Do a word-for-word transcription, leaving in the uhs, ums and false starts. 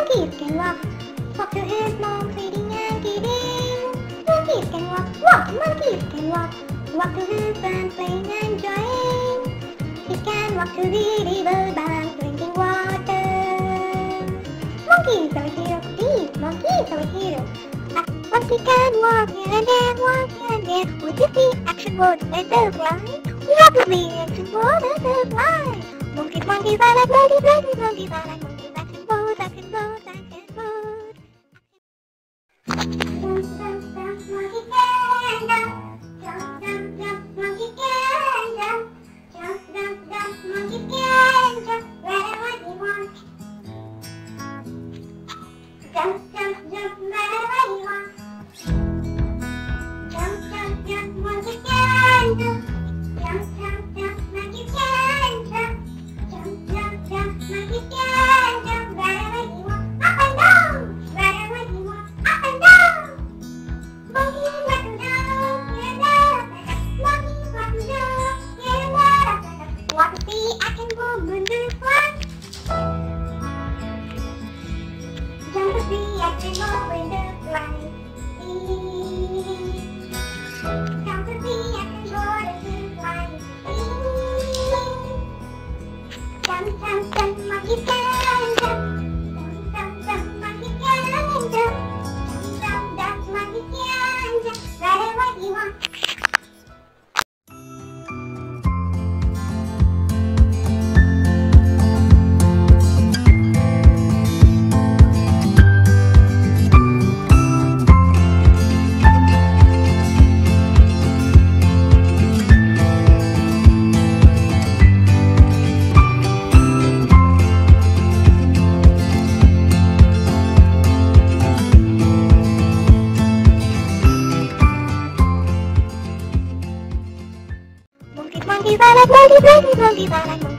Monkeys can walk, walk to his mom, feeding and eating. Monkeys can walk, walk, monkeys can walk, walk to his friends, playing and enjoying. He can walk to the river bank, drinking water. Monkeys are here, these monkeys are here. Monkey can walk here and there, walk here and there. With the action word, let them fly. What is the action word, let them fly. Monkeys, monkeys, I like monkeys, monkeys, monkeys, I like monkeys. Action word, action word, action word. Jump, jump, jump, monkey can jump. Jump, jump, jump, monkey can jump. Jump, jump, jump, monkey can jump wherever he wants. Jump, jump, jump, wherever he wants. Jump, jump, jump, monkey can jump. Jump, jump, jump, monkey can jump. Jump, jump, jump, monkey can jump wherever he wants. Up and down, wherever he wants. Up and down. Monkey up and down, here and there. Monkey up and down, here and there. Want to see I can move in this one? Jump to see I can move in this line. Jump to see I can go to this line. Jump, jump, jump, monkey can jump. Jump, jump, jump, monkey can jump. Jump, jump, jump, monkey can jump wherever he wants. Monkeys, I like monkeys, monkeys, monkeys, I like monkeys.